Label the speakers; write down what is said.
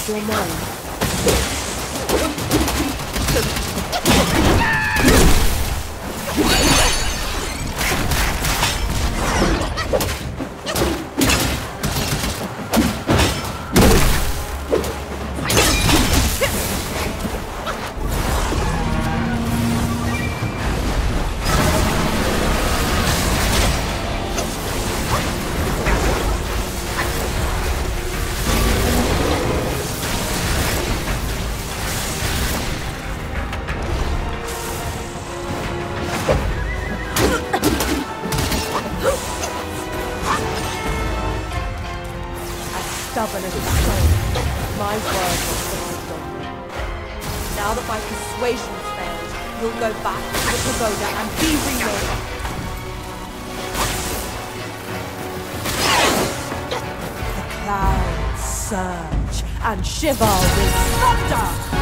Speaker 1: your mind. Stubborn as a stone, my word will stand on. Now that my persuasion's failed, you'll go back to the pagoda and be remade. The clouds surge and shiver with thunder.